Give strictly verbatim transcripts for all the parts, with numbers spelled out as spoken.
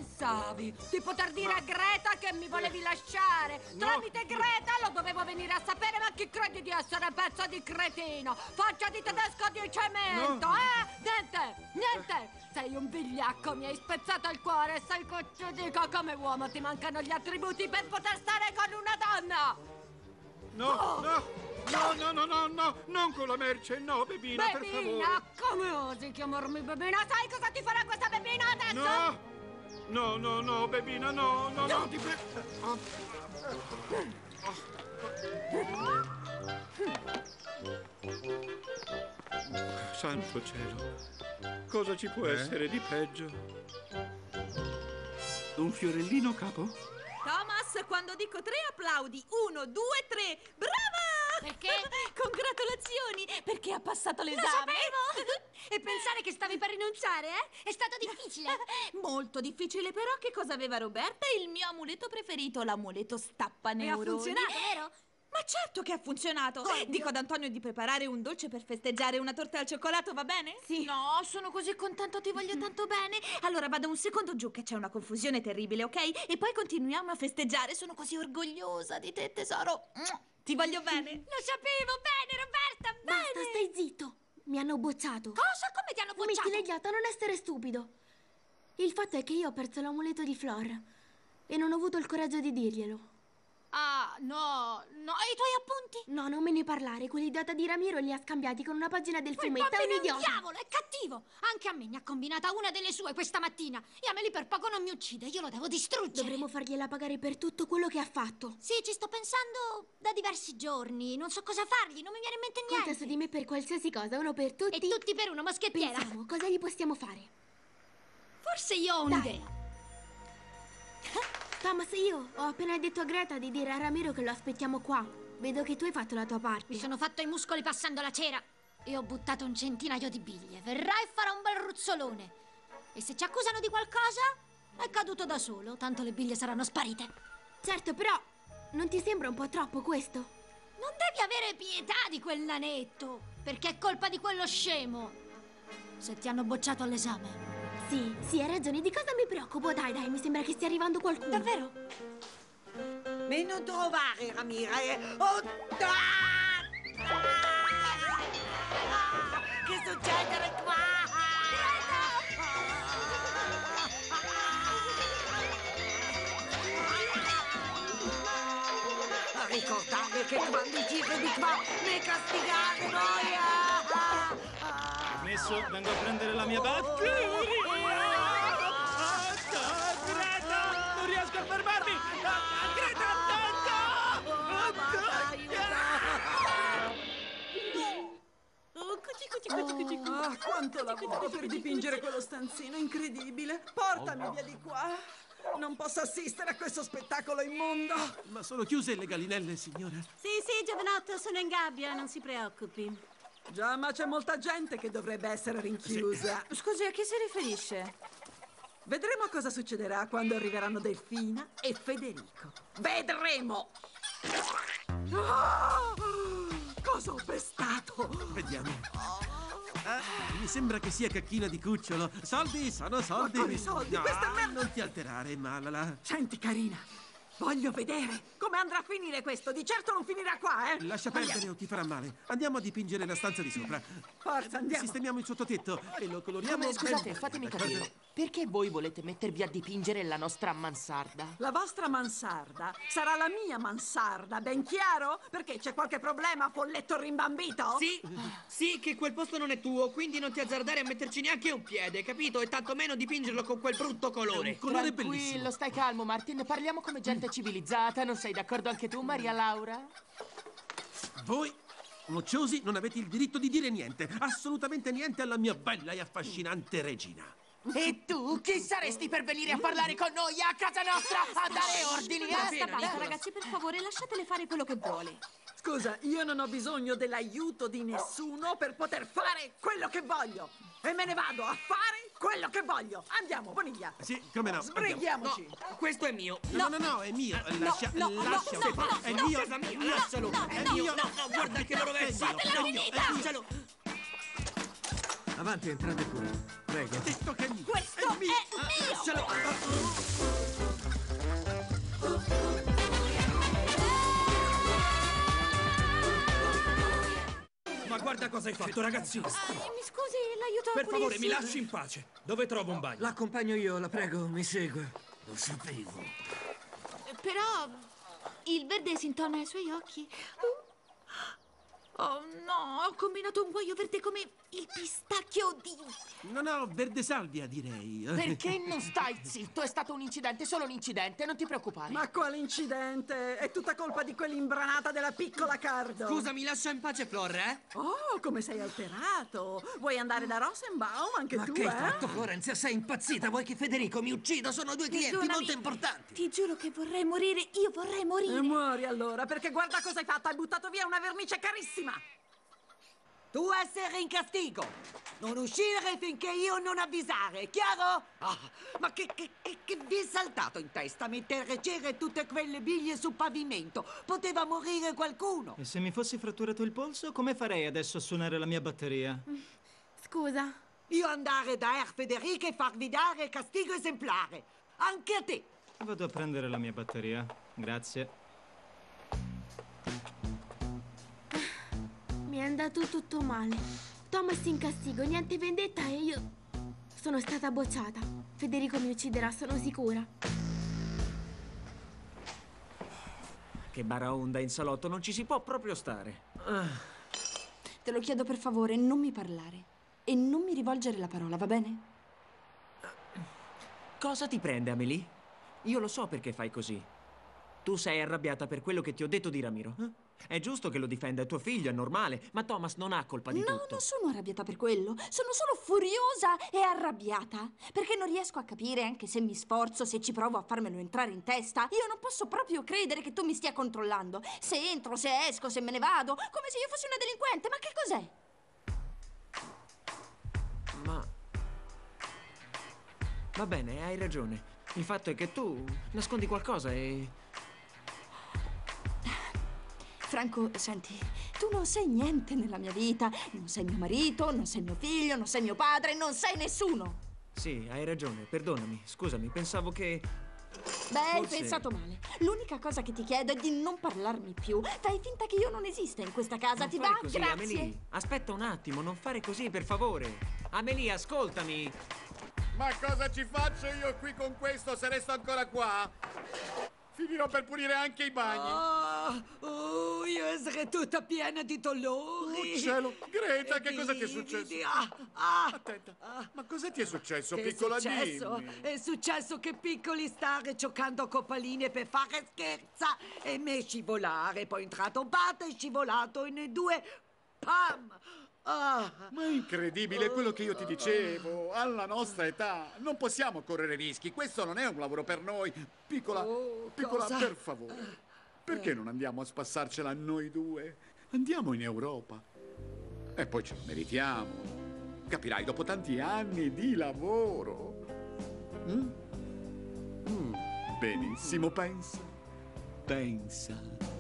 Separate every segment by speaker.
Speaker 1: pensavi? Di poter dire a Greta che mi volevi lasciare?
Speaker 2: No.
Speaker 1: Tramite Greta lo dovevo venire a sapere, ma chi credi di essere, pezzo di cretino? Faccia di tedesco di cemento,
Speaker 2: No.
Speaker 1: eh? Niente, niente! Sei un vigliacco, mi hai spezzato il cuore, sai che ti dico, come uomo ti mancano gli attributi per poter stare con una donna!
Speaker 2: No,
Speaker 1: Oh.
Speaker 2: no! No, no, no, no, no, non con la merce, no, Bebina, per favore.
Speaker 1: Bebina, come osi chiamarmi Bebina? Sai cosa ti farà questa Bebina adesso?
Speaker 2: No, no, no, no, Bebina, no, no, no, ti prego. Oh. Oh. Santo cielo, cosa ci può
Speaker 3: Eh?
Speaker 2: essere di peggio? Un fiorellino, capo?
Speaker 4: Thomas, quando dico tre applaudi. Uno, due, tre. Brava!
Speaker 1: Perché?
Speaker 4: Congratulazioni, perché ha passato
Speaker 1: Lo
Speaker 4: l'esame.
Speaker 1: sapevo! E pensare che stavi per rinunciare, eh? È stato difficile.
Speaker 4: Molto difficile, però che cosa aveva Roberta? Il mio amuleto preferito, l'amuleto stappa
Speaker 1: E ha
Speaker 4: neuroni.
Speaker 1: funzionato, vero?
Speaker 4: Ma certo che ha funzionato!
Speaker 1: Oddio.
Speaker 4: Dico ad Antonio di preparare un dolce per festeggiare, una torta al cioccolato, va bene?
Speaker 1: Sì.
Speaker 4: No, sono così contento, ti voglio tanto bene. Allora vado un secondo giù che c'è una confusione terribile, ok? E poi continuiamo a festeggiare, sono così orgogliosa di te, tesoro. Ti voglio bene.
Speaker 1: Lo sapevo, bene, Roberta, bene!
Speaker 5: Basta, stai zitto. Mi hanno bocciato.
Speaker 1: Cosa? Come ti hanno bocciato?
Speaker 5: Metti legato a non essere stupido. Il fatto è che io ho perso l'amuleto di Flor e non ho avuto il coraggio di dirglielo.
Speaker 1: Ah, no, no, e i tuoi appunti?
Speaker 5: No, non me ne parlare. Quell'idiota di Ramiro li ha scambiati con una pagina del
Speaker 1: Quel
Speaker 5: fumetto. È un
Speaker 1: bambino è un
Speaker 5: idiota.
Speaker 1: diavolo, è cattivo! Anche a me ne ha combinata una delle sue questa mattina. E a me lì per poco non mi uccide, io lo devo distruggere.
Speaker 5: Dovremmo fargliela pagare per tutto quello che ha fatto.
Speaker 1: Sì, ci sto pensando da diversi giorni. Non so cosa fargli, non mi viene in mente niente.
Speaker 5: Conta su di me per qualsiasi cosa, uno per tutti.
Speaker 1: E tutti per uno, moschettiera.
Speaker 5: Pensiamo, cosa gli possiamo fare?
Speaker 1: Forse io ho
Speaker 5: Dai.
Speaker 1: un'idea.
Speaker 5: Thomas, io ho appena detto a Greta di dire a Ramiro che lo aspettiamo qua. Vedo che tu hai fatto la tua parte.
Speaker 1: Mi sono fatto i muscoli passando la cera e ho buttato un centinaio di biglie. Verrà e farà un bel ruzzolone. E se ci accusano di qualcosa, è caduto da solo. Tanto le biglie saranno sparite.
Speaker 5: Certo, però, non ti sembra un po' troppo questo?
Speaker 1: Non devi avere pietà di quel nanetto, perché è colpa di quello scemo. Se ti hanno bocciato all'esame.
Speaker 5: Sì, sì, hai ragione. Di cosa mi preoccupo? Dai, dai, mi sembra che stia arrivando qualcuno.
Speaker 1: Davvero?
Speaker 6: Mais non trovare, Ramire. Oh, ah! Che succede qua? Ricordate che quando giro di qua mi castigate voi. Ah, ah, ah.
Speaker 3: Messo, vengo a prendere la mia batteria. Greta! Non riesco a fermarmi! Ah, Greta, attento!
Speaker 7: Ah, quanto lavoro per dipingere quello stanzino incredibile! Portami via di qua! Non posso assistere a questo spettacolo immondo!
Speaker 8: Ma sono chiuse le gallinelle, signora?
Speaker 9: Sì, sì, giovanotto, sono in gabbia, non si preoccupi.
Speaker 7: Già, ma c'è molta gente che dovrebbe essere rinchiusa.
Speaker 4: Scusi, a chi si riferisce?
Speaker 7: Vedremo cosa succederà quando arriveranno Delfina e Federico. Vedremo! Ah! Cosa ho pestato?
Speaker 8: Vediamo. Ah, mi sembra che sia cacchina di cucciolo. Soldi, sono soldi.
Speaker 7: Ma quali soldi?
Speaker 8: No,
Speaker 7: Questa è merda.
Speaker 8: non ti alterare, Malala.
Speaker 7: Senti, carina, voglio vedere come andrà a finire questo. Di certo non finirà qua, eh?
Speaker 8: Lascia perdere o ti farà male. Andiamo a dipingere la stanza di sopra.
Speaker 7: Forza, andiamo.
Speaker 8: Sistemiamo il sottotetto e lo coloriamo.
Speaker 10: Come, scusate,
Speaker 8: ben-
Speaker 10: fatemi
Speaker 8: d'accordo?
Speaker 10: capire. Perché voi volete mettervi a dipingere la nostra mansarda?
Speaker 7: La vostra mansarda sarà la mia mansarda, ben chiaro? Perché c'è qualche problema, folletto rimbambito?
Speaker 11: Sì, sì, che quel posto non è tuo, quindi non ti azzardare a metterci neanche un piede, capito? E tantomeno dipingerlo con quel brutto colore.
Speaker 8: Colore
Speaker 10: Tranquillo,
Speaker 8: bellissimo.
Speaker 10: stai calmo, Martin. Parliamo come gente civilizzata. Non sei d'accordo anche tu, Maria Laura?
Speaker 8: Voi, nocciosi, non avete il diritto di dire niente. Assolutamente niente alla mia bella e affascinante regina.
Speaker 10: E tu, chi saresti per venire a parlare con noi a casa nostra a dare ordini,
Speaker 4: Basta,
Speaker 10: eh?
Speaker 4: basta, ragazzi, per favore, lasciatele fare quello che vuole.
Speaker 7: Scusa, io non ho bisogno dell'aiuto di nessuno per poter fare quello che voglio. E me ne vado a fare quello che voglio. Andiamo, Boniglia.
Speaker 8: Sì, come no.
Speaker 7: Sbrighiamoci.
Speaker 11: No, questo è mio.
Speaker 8: No, no, no, è mio. Lascia,
Speaker 4: no, no,
Speaker 8: lascia.
Speaker 4: no, no,
Speaker 8: è
Speaker 11: No,
Speaker 8: mio.
Speaker 11: casa mia, lascialo. È
Speaker 8: no,
Speaker 11: mio.
Speaker 8: no,
Speaker 11: No, no, guarda che lo rovescio.
Speaker 8: Fatela
Speaker 11: No,
Speaker 8: finita.
Speaker 11: lascialo.
Speaker 3: Avanti, entrate pure. Prego.
Speaker 8: Detto che è mio.
Speaker 4: Questo è mio!
Speaker 11: Lascialo. guarda cosa hai fatto, ragazzino.
Speaker 4: Ah, mi scusi, l'aiuto
Speaker 11: Per favore,
Speaker 4: pulirsi.
Speaker 11: mi lasci in pace. Dove trovo un bagno?
Speaker 3: L'accompagno io, la prego, mi segua. Lo sapevo.
Speaker 4: Però il verde si intona ai suoi occhi. Oh no, ho combinato un guaio verde come il pistacchio di...
Speaker 8: No, no, verde salvia, direi.
Speaker 10: Perché non stai zitto? È stato un incidente, solo un incidente, non ti preoccupare.
Speaker 7: Ma quale incidente? È tutta colpa di quell'imbranata della piccola Cardo.
Speaker 11: Scusa, mi lascia in pace, Flor, eh?
Speaker 7: Oh, come sei alterato. Vuoi andare da Rosenbaum anche
Speaker 3: Ma
Speaker 7: tu,
Speaker 3: che
Speaker 7: eh?
Speaker 3: hai fatto, Florenzia? Sei impazzita? Vuoi che Federico mi uccida? Sono due clienti
Speaker 4: Perdonami.
Speaker 3: molto importanti.
Speaker 4: Ti giuro che vorrei morire, io vorrei morire.
Speaker 7: E muori allora, perché guarda cosa hai fatto. Hai buttato via una vernice carissima.
Speaker 6: Tu essere in castigo. Non uscire finché io non avvisare, chiaro? Ah, ma che, che, che, che vi è saltato in testa mettere cere tutte quelle biglie sul pavimento? Poteva morire qualcuno.
Speaker 12: E se mi fossi fratturato il polso, come farei adesso a suonare la mia batteria?
Speaker 5: Scusa.
Speaker 6: Io andare da Er Federico e farvi dare castigo esemplare. Anche a te.
Speaker 12: Vado a prendere la mia batteria. Grazie.
Speaker 5: Mi è andato tutto male. Thomas in castigo, niente vendetta e io sono stata bocciata. Federico mi ucciderà, sono sicura.
Speaker 3: Che baraonda in salotto, non ci si può proprio stare. Ah.
Speaker 13: Te lo chiedo per favore, non mi parlare. E non mi rivolgere la parola, va bene?
Speaker 3: Cosa ti prende, Amélie? Io lo so perché fai così. Tu sei arrabbiata per quello che ti ho detto di Ramiro. Eh? È giusto che lo difenda, è tuo figlio, è normale. Ma Thomas non ha colpa di
Speaker 13: no,
Speaker 3: tutto.
Speaker 13: No, non sono arrabbiata per quello. Sono solo furiosa e arrabbiata. Perché non riesco a capire, anche se mi sforzo, se ci provo a farmelo entrare in testa. Io non posso proprio credere che tu mi stia controllando. Se entro, se esco, se me ne vado. Come se io fossi una delinquente. Ma che cos'è?
Speaker 3: Ma... Va bene, hai ragione. Il fatto è che tu nascondi qualcosa e...
Speaker 13: Franco, senti, tu non sei niente nella mia vita. Non sei mio marito, non sei mio figlio, non sei mio padre, non sei nessuno.
Speaker 3: Sì, hai ragione, perdonami. Scusami, pensavo che...
Speaker 13: Beh, hai
Speaker 3: Forse...
Speaker 13: pensato male. L'unica cosa che ti chiedo è di non parlarmi più. Fai finta che io non esista in questa casa,
Speaker 3: Non
Speaker 13: ti
Speaker 3: fare
Speaker 13: va?
Speaker 3: così,
Speaker 13: Grazie.
Speaker 3: Amélie. Aspetta un attimo, non fare così, per favore. Amélie, ascoltami.
Speaker 2: Ma cosa ci faccio io qui con questo se resto ancora qua? Finirò per pulire anche i bagni.
Speaker 6: Oh, oh, io essere tutta piena di dolori.
Speaker 2: Oh cielo, Greta,
Speaker 6: E
Speaker 2: che cosa ti è
Speaker 6: di-
Speaker 2: successo?
Speaker 6: di- ah, ah.
Speaker 2: Attenta, ma cosa ti è successo,
Speaker 6: Che
Speaker 2: piccola?
Speaker 6: è successo?
Speaker 2: Dimmi.
Speaker 6: È successo che piccoli stare giocando copaline per fare scherza e me scivolare. Poi è entrato un parte e scivolato e noi due... Pam! Ah.
Speaker 2: Ma è incredibile quello che io ti dicevo. Alla nostra età non possiamo correre rischi. Questo non è un lavoro per noi. Piccola,
Speaker 6: Oh,
Speaker 2: piccola,
Speaker 6: cosa?
Speaker 2: per favore. Perché non andiamo a spassarsela noi due? Andiamo in Europa. E poi ce lo meritiamo. Capirai, dopo tanti anni di lavoro. Mm? Mm. Benissimo, pensa. Pensa.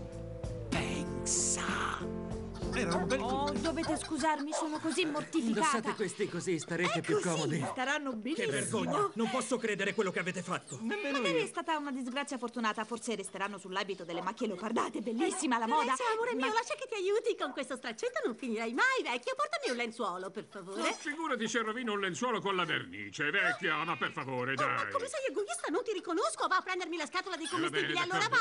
Speaker 2: Pensa.
Speaker 8: Era un bel
Speaker 4: Oh, dovete scusarmi, sono così mortificata.
Speaker 3: Indossate questi così starete
Speaker 4: È
Speaker 3: più
Speaker 4: così,
Speaker 3: comodi.
Speaker 4: staranno benissimo.
Speaker 11: Che vergogna! Non posso credere quello che avete fatto.
Speaker 4: Magari è stata una disgrazia fortunata, forse resteranno sull'abito delle macchie leopardate, bellissima la moda.
Speaker 9: Teresa, amore mio,
Speaker 4: Ma-
Speaker 9: lascia che ti aiuti con questo straccetto, non finirai mai, vecchio. Portami un lenzuolo, per favore.
Speaker 2: Ma figurati se rovino un lenzuolo con la vernice, vecchia, ma per favore,
Speaker 9: Oh, ma
Speaker 2: dai.
Speaker 9: come sei egoista? Non ti riconosco. Va a prendermi la scatola dei
Speaker 2: va bene,
Speaker 9: commestibili, allora
Speaker 2: d'accordo.
Speaker 9: va.